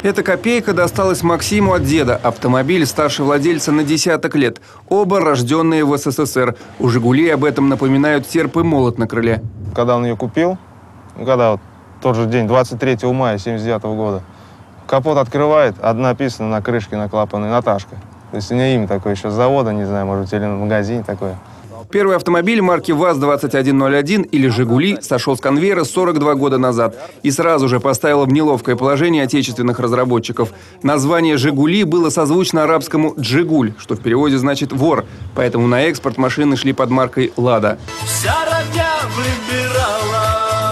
Эта копейка досталась Максиму от деда. Автомобиль старше владельца на десяток лет. Оба рожденные в СССР. У «Жигулей» об этом напоминают серп и молот на крыле. Когда он ее купил, тот же день, 23 мая 1979 года, капот открывает, написано на крышке, на клапане «Наташка». То есть у нее имя такое еще с завода, не знаю, может, или на магазине такое. Первый автомобиль марки ВАЗ-2101 или «Жигули» сошел с конвейера 42 года назад и сразу же поставил в неловкое положение отечественных разработчиков. Название «Жигули» было созвучно арабскому «Джигуль», что в переводе значит «вор», поэтому на экспорт машины шли под маркой «Лада». Вся родня выбирала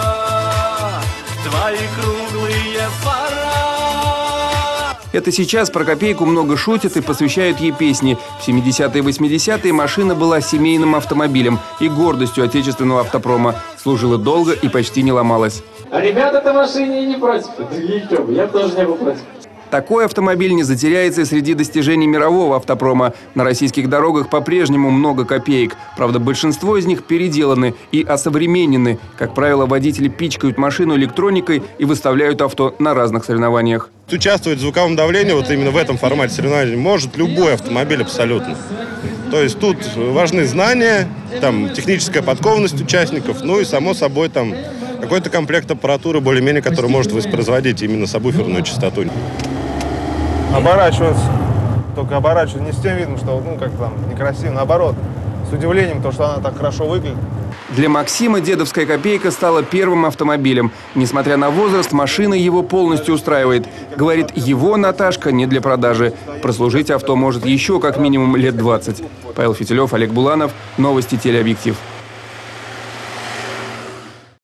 твои круглые фара. Это сейчас про копейку много шутят и посвящают ей песни. В 70-е и 80-е машина была семейным автомобилем и гордостью отечественного автопрома. Служила долго и почти не ломалась. А ребята-то машине не против. Я тоже не был против. Такой автомобиль не затеряется и среди достижений мирового автопрома. На российских дорогах по-прежнему много копеек. Правда, большинство из них переделаны и осовременены. Как правило, водители пичкают машину электроникой и выставляют авто на разных соревнованиях. Участвовать в звуковом давлении, вот именно в этом формате соревнований, может любой автомобиль абсолютно. То есть тут важны знания, техническая подкованность участников, и, само собой, какой-то комплект аппаратуры более-менее, который может воспроизводить именно сабвуферную частоту. Оборачиваться. Только оборачиваться не с тем видом, что некрасиво, наоборот. С удивлением, что она так хорошо выглядит. Для Максима дедовская копейка стала первым автомобилем. Несмотря на возраст, машина его полностью устраивает. Говорит, его «Наташка» не для продажи. Прослужить авто может еще как минимум лет 20. Павел Фитилев, Олег Буланов. Новости телеобъектив.